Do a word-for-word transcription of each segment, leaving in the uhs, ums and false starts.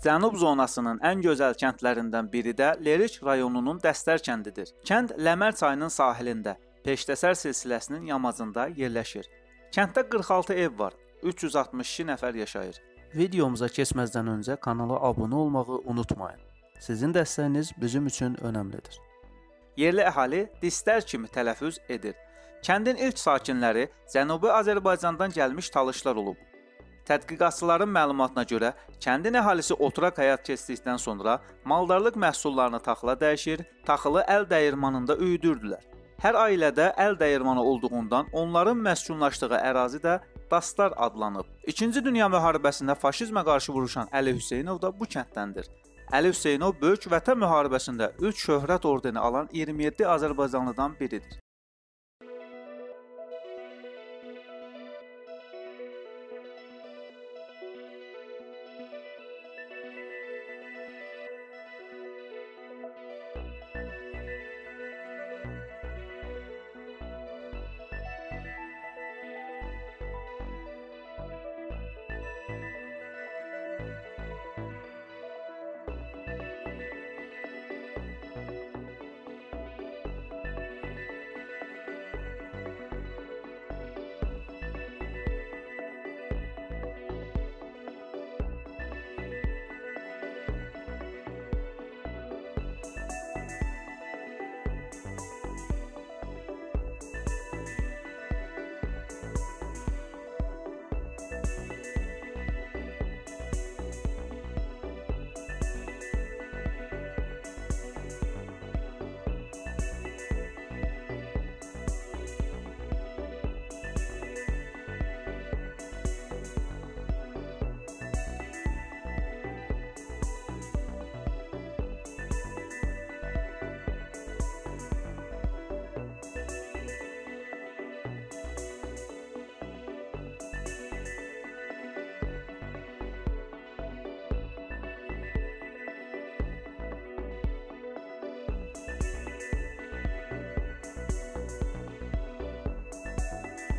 Cənub zonasının ən gözəl kəndlərindən biri də Leriç rayonunun Dəstər kəndidir. Kənd Ləmər çayının sahilində, Peştəsər silsiləsinin yamacında yerləşir. Kənddə qırx altı ev var, üç yüz altmış iki nəfər yaşayır. Videomuza keçməzdən öncə kanala abunə olmağı unutmayın. Sizin dəstəyiniz bizim üçün önəmlidir. Yerli əhali Distər kimi tələffüz edir. Kəndin ilk sakinləri Cənubi Azərbaycandan gəlmiş talışlar olub. Tədqiqatçıların məlumatına görə, kəndin əhalisi oturaq həyat keçdikdən sonra maldarlıq məhsullarını taxıla dəyişir, taxılı əl dəyirmanında üyüdürdülər. Hər ailədə əl dəyirmanı olduğundan onların məskunlaşdığı ərazi də Dastar adlanıb. İkinci Dünya müharibəsində faşizmə qarşı vuruşan Əli Hüseynov da bu kənddəndir. Əli Hüseynov Böyük Vətən müharibəsində üç şöhrət ordeni alan iyirmi yeddi Azərbaycanlıdan biridir.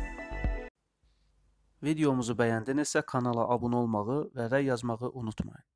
Videomuzu bəyəndinizsə kanala abunə olmağı və rəy yazmağı unutmayın.